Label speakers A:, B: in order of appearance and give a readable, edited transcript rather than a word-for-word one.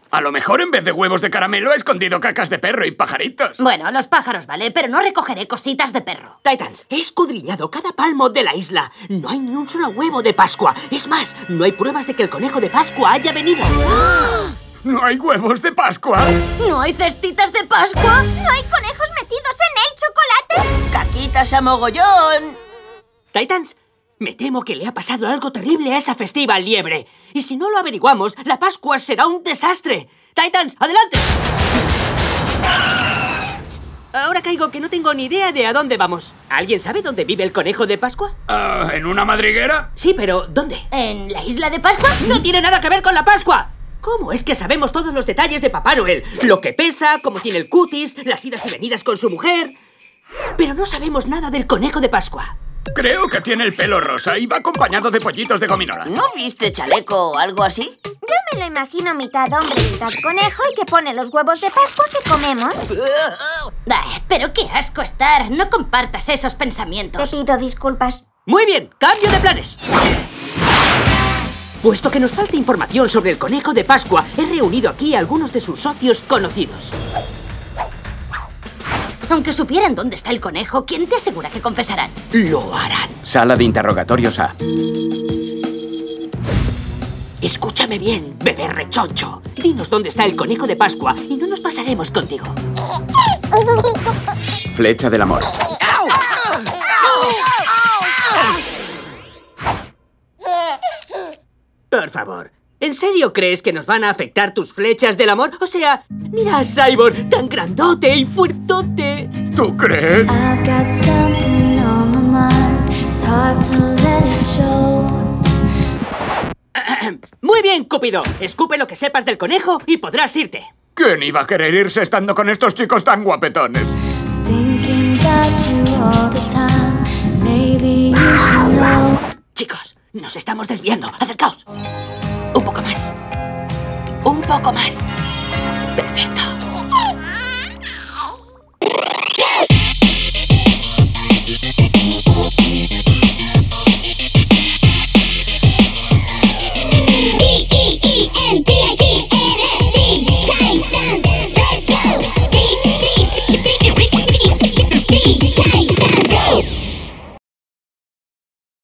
A: A lo mejor en vez de huevos de caramelo ha escondido cacas de perro y pajaritos.
B: Bueno, los pájaros, vale, pero no recogeré cositas de perro.
C: Titans, he escudriñado cada palmo de la isla. No hay ni un solo huevo de Pascua. Es más, no hay pruebas de que el conejo de Pascua haya venido.
A: ¿No hay huevos de Pascua?
B: ¿No hay cestitas de Pascua?
D: ¿No hay conejos metidos en el chocolate?
E: ¡Caquitas a mogollón!
C: Titans, me temo que le ha pasado algo terrible a esa festiva liebre. Y si no lo averiguamos, la Pascua será un desastre. Titans, adelante. Ahora caigo que no tengo ni idea de a dónde vamos. ¿Alguien sabe dónde vive el conejo de Pascua?
A: ¿En una madriguera?
C: Sí, pero ¿dónde?
B: ¿En la isla de Pascua?
C: ¡No tiene nada que ver con la Pascua! ¿Cómo es que sabemos todos los detalles de Papá Noel? Lo que pesa, cómo tiene el cutis, las idas y venidas con su mujer... Pero no sabemos nada del conejo de Pascua.
A: Creo que tiene el pelo rosa y va acompañado de pollitos de gominola.
E: ¿No viste chaleco o algo así?
D: Yo me lo imagino mitad hombre, mitad conejo y que pone los huevos de Pascua que comemos.
B: Ay, pero qué asco estar. No compartas esos
D: Te
B: pensamientos.
D: pido disculpas.
C: Muy bien, cambio de planes. Puesto que nos falta información sobre el conejo de Pascua, he reunido aquí a algunos de sus socios conocidos.
B: Aunque supieran dónde está el conejo, ¿quién te asegura que confesarán?
C: Lo harán.
A: Sala de interrogatorios A.
C: Escúchame bien, bebé rechoncho. Dinos dónde está el conejo de Pascua y no nos pasaremos contigo.
A: Flecha del amor.
C: Por favor, ¿en serio crees que nos van a afectar tus flechas del amor? O sea, mira a Cyborg, tan grandote y fuertote.
A: ¿Tú crees?
F: I've got something on my mind. It's hard to let it show.
C: Muy bien, Cúpido. Escupe lo que sepas del conejo y podrás irte.
A: ¿Quién iba a querer irse estando con estos chicos tan guapetones?
F: Thinking about you all the time. Maybe you should know.
C: Chicos, nos estamos desviando. Acercaos. Un poco más. Un poco más. Perfecto.